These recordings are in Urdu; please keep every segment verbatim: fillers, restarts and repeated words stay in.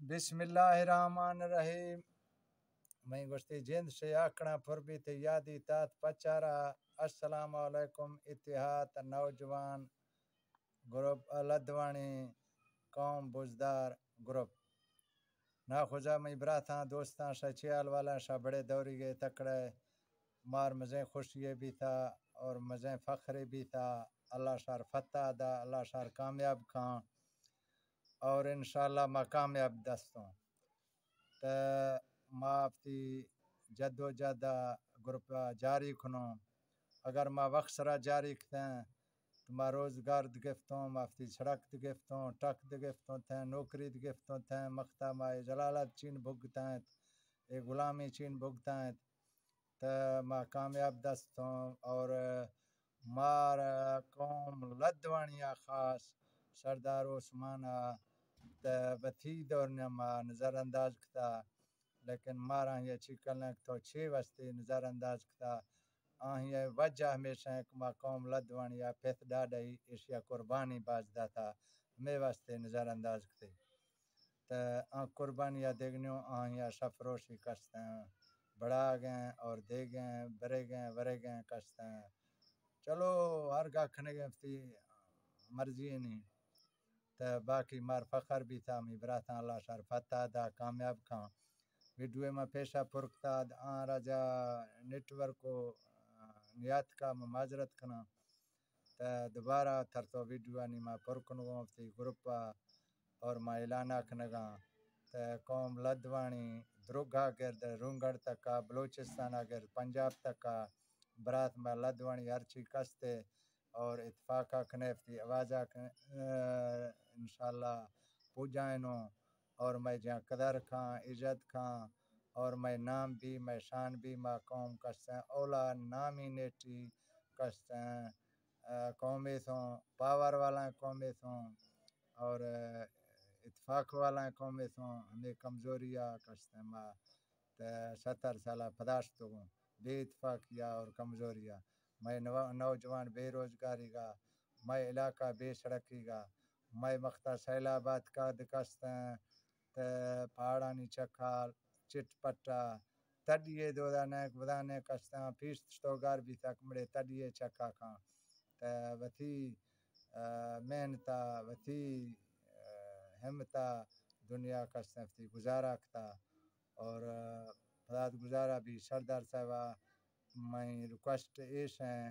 بسم اللہ الرحمن الرحیم میں گشتی جند سے آکڑا پھربی تے یادی تات پچارا السلام علیکم اتحاد نوجوان گروپ لدوانی قوم بزدار گروپ نا خوجا میں براتاں دوستاں شا چیال والا شا بڑے دوری گئے تکڑے مار مزیں خوشی بھی تھا اور مزیں فخر بھی تھا اللہ شار فتح دا اللہ شار کامیاب کھاں اور انشاءاللہ ما کامیاب دستوں تا ما افتی جد و جدہ گروپ جاری کنوں اگر ما وقت سرا جاری کتیں تو ما روزگار دگفتوں ما افتی سڑک دگفتوں ٹک دگفتوں تھیں نوکری دگفتوں تھیں مختہ ما جلالت چین بھگتائیں اے غلامی چین بھگتائیں تا ما کامیاب دستوں اور مار قوم لدوانیہ خاص سردار عثمانہ تا بتھی دورنے ما نظر انداز کتا لیکن مارا یہ چکلنے تو چھ وستی نظر انداز کتا آہی وجہ ہمیشہ ایک ما قوم لدوانیہ پیت ڈاڈائی اشیا قربانی باز داتا میں واسطے نظر انداز کتے تا آن قربانیہ دیگنیوں آہی شفروشی کشتے ہیں بڑا گئیں اور دے گئیں برے گئیں ورے گئیں کشتے ہیں چلو ہر گاہ کھنے گئے افتی مرضی نہیں تا باقی مار فخر بھی تھا می براتاں اللہ شار فتح دا کامیاب کھاں ویڈیو میں پیشہ پرکتا آن راجا نیٹ ورک کو نیات کا معذرت کنا تا دوبارہ تر تو ویڈیو آنی ما پرکنگوں افتی گروپا اور ما اعلانہ کنگاں تا قوم لدوانی دروگا گرد رونگڑ تکا بلوچستان گرد پنجاب تکا برات میں لدوانی ہرچی کستے اور اتفاقہ کنیفتی آوازہ انشاءاللہ پوجائنوں اور میں جہاں قدر کھاں عزت کھاں اور میں نام بھی میں شان بھی ما قوم کستے اولا نامینیٹی کستے قومی تھوں پاور والا قومی تھوں اور اتفاق والا قومی تھوں ہمیں کمزوریاں کستے ما ستر سالہ پداشتوں بے اتفاقیہ اور کمزوریاں میں نوجوان بے روزگاری گا میں علاقہ بے سڑکی گا میں مختہ سیلابات کا دکستے ہیں پہاڑانی چکھال چٹ پٹا تڈیے دو دانے بدانے کستے ہیں پیشت شتوگار بھی تک مڑے تڈیے چکھا کھاں وطی محنتا وطی ہمتا دنیا کستے ہیں گزارا کتا اور فداد گزارا بھی سردار صاحبہ میں ریکویسٹ ایش ہیں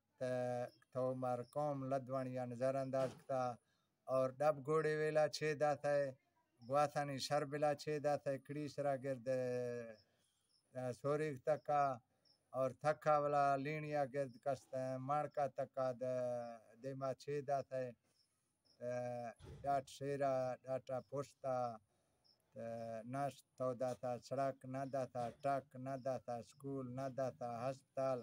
تو مار قوم لدوانیہ نظر انداز کتا اور ڈب گوڑے ویلا چھے داتا ہے گواتانی شر بلا چھے داتا ہے کڑی سرا گرد سوریگ تکا اور تھکا والا لینیا گرد کستے ہیں مارکا تکا دیما چھے داتا ہے ڈاٹ شیرہ ڈاٹا پوشتا ناشت تو داتا سڑک نہ داتا ٹرک نہ داتا سکول نہ داتا ہسپتال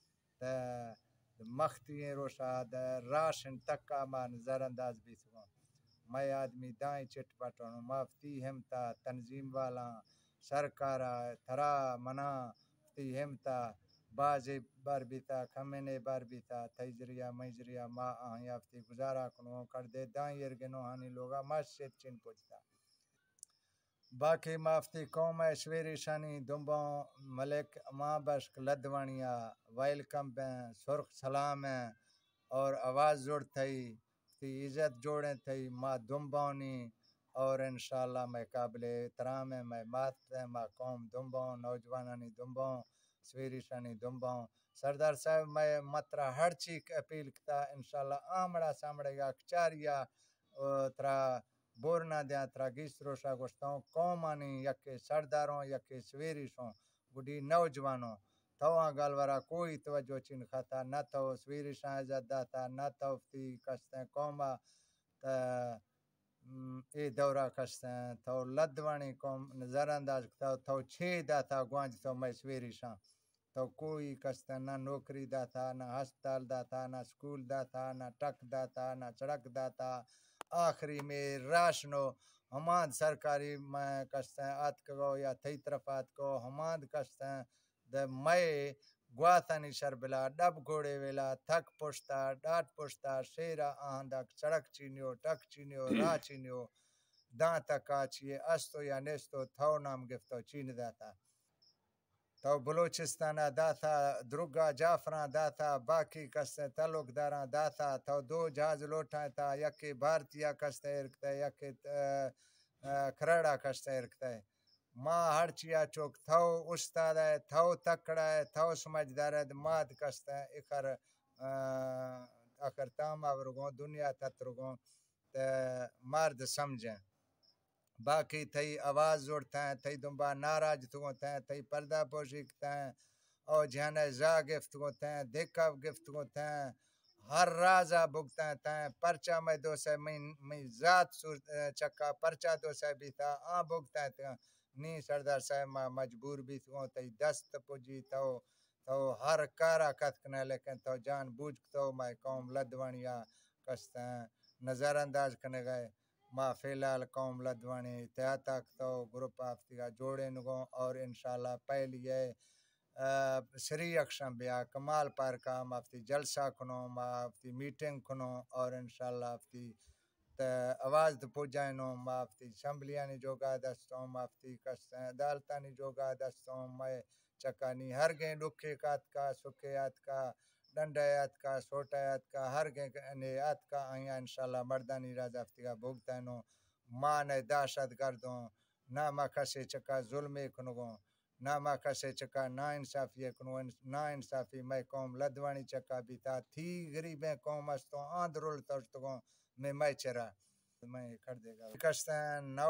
مختی روشا راشن تکا ما نظر انداز بھی سکوں میں آدمی دائیں چٹ پٹوں مافتی ہمتا تنظیم والا سرکارا تھرا منا تی ہمتا بازی بار بیتا کھمینے بار بیتا تیجریہ میجریہ ما آہیں آفتی گزارا کنوں کر دے دائیں یرگنوں ہانی لوگا ما شیت چین پوچھتا باقی مافتی قوم ایشویری شانی دنبوں ملک ماں بشک لدوانیہ ویلکم بیں سرخ سلام ہیں اور آواز جوڑ تھئی تی عزت جوڑیں تھئی ماں دنبونی اور انشاءاللہ میں قابل احترام ہے میں مات ہیں ماں قوم دنبوں نوجوانانی دنبوں سویری شانی دنبوں سردار صاحب میں مطرح ہر چیک اپیل کتا انشاءاللہ آمڑا سامڑے گا کچاریا ترا بورنا دیا ترا گیس روشا گوشتوں قومانی یکے سرداروں یکے سویری شوں گڑی نوجوانوں تواں گالورا کوئی توجہ چین کھاتا نہ تو سویری شاہ عزت داتا نہ تو فتی کستے قومہ اے دورہ کستے تو لدوانی قوم نظر انداز کتا تو چھے داتا گوانج تو میں سویری شاہ تو کوئی کستے نہ نوکری داتا نہ ہسپتال داتا نہ سکول داتا نہ ٹک داتا نہ سڑک داتا آخری میں راشنو ہماد سرکاری میں کستے ہیں آت کو یا تھی طرف آت کو ہماد کستے ہیں دے میں گواتانی شربلا ڈب گوڑے ویلا تھک پوشتا ڈاٹ پوشتا شیرہ آہندک سڑک چینیو ٹک چینیو راہ چینیو داں تکا چیئے استو یا نیستو تھو نام گفتو چین داتا تو بلوچستان داتا درگا جعفران داتا باقی کستے تعلق داران داتا تو دو جہاز لوٹائیں تا یکی بھارتیا کستے ارکتا ہے یکی کھرڑا کستے ارکتا ہے ماں ہر چیا چوک تھو استاد ہے تھو تکڑا ہے تھو سمجھدار ہے ماد کستا ہے اکر اکر تام آورگوں دنیا تترگوں مرد سمجھیں باقی تھئی آواز زورتا ہے تھئی دنبا ناراج تھوتا ہے تھئی پردہ پوشی کتا ہے او جہانے زا گفت ہوتا ہے دیکھا گفت ہوتا ہے ہر رازہ بگتا ہے پرچہ میں دو سے میں ذات چکا پرچہ دو سے بھی تھا آن بگتا ہے نی سردار صاحب ماں مجبور بھی تھو تئی دست پجی تو تو ہر کارا کتکنے لیکن تو جان بوجھ تو میں قوم لدوانیا کستے ہیں نظر انداز کرنے گئے ما فی الحال قوم لدوانی اتحاد تو گروپ آفتگا جوڑے نگوں اور انشاءاللہ پہلی ہے سری اکشم بیا کمال پارکا مافتی جلسہ کنو مافتی میٹنگ کنو اور انشاءاللہ آفتی آواز تو پوجائنو مافتی اسمبلیانی جوگا دستوں مافتی کسیں عدالتانی جوگا دستوں میں چکانی ہر گئیں ڈکے کات کا سکیات کا ڈنڈایات کا سوٹایات کا ہر گئیں آت کا آئیاں انشاءاللہ مردانی راز آفتگا بھوگتانو ماں نے داشت گردوں نہ ماں کسے چکا ظلمے کنگوں نہ ماں کسے چکا نا انصافی کنو نا انصافی میں قوم لدوانی چکا بھی تھا تھی غریبیں قوم استوں آندرول ترتگوں میں میں چرا میں کر دے گا کشتیں نو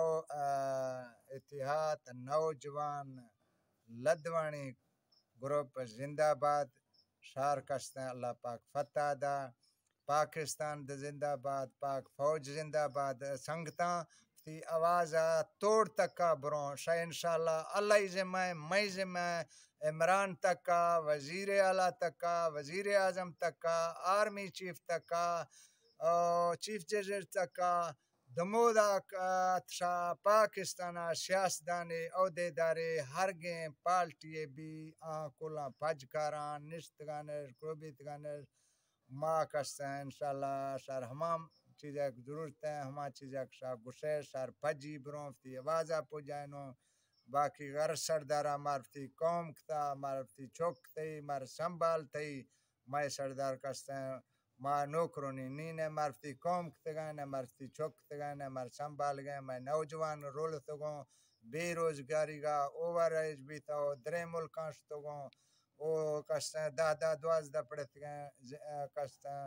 اتحاد نوجوان لدوانی گروپ زندہ باد شار کشتیں اللہ پاک فتح دا پاکستان دا زندہ باد پاک فوج زندہ باد سنگتاں تی آوازہ توڑ تکا بروں شاہ انشاءاللہ اللہ ذمہ میں ذمہ عمران تکا وزیر اعلیٰ تکا وزیر اعظم تکا آرمی چیف تکا چیف جسٹس تکا دمودا شاہ پاکستانہ سیاستدانے عہدے دارے ہرگیں پالٹیے بھی آن کلاں پجکاران نشتگانش گروبیتگانش ماں کستے انشاءاللہ شار ہمام چیزیں ضرورت ہے ہما چیزیں شاہ گشے شار پجی برونفتی آوازہ پوجائنو باقی غر سردارہ مارفتی قوم کتا مارفتی چوک تی مار سنبھال تی مائے سردار کستے ماں نوکرونی نینے مارفتی قوم کتگانے مارفتی چوک کتگانے مار سنبھال گئے میں نوجوان رول تگوں بے روزگاری گا اوور ایج بھی تا درے ملکانش تگوں او کستے دا دا دوازدہ پڑت گئے کستے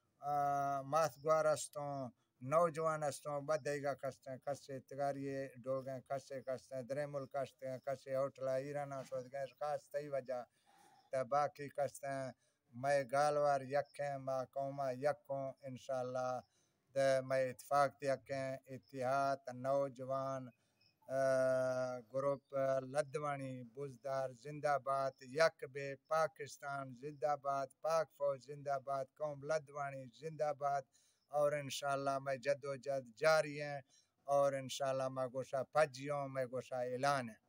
مات گوار استوں نوجوان استوں بدے گا کستے کسے تگاریے ڈوگیں کسے کستے درے ملک اشتے کسے ہوٹلہ ایرانا شود گئے خاص تی وجہ تا باقی کستے میں گالوار یکیں ما قومہ یکوں انشاءاللہ میں اتفاق دیکھیں اتحاد نوجوان گروپ لدوانی بزدار زندہ باد یک بے پاکستان زندہ باد پاک فوج زندہ باد قوم لدوانی زندہ باد اور انشاءاللہ میں جد و جد جاری ہیں اور انشاءاللہ میں گوشہ پجیوں میں گوشہ اعلان ہے